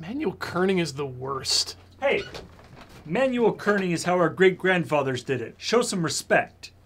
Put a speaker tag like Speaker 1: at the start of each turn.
Speaker 1: Manual kerning is the worst.
Speaker 2: Hey, manual kerning is how our great-grandfathers did it. Show some respect.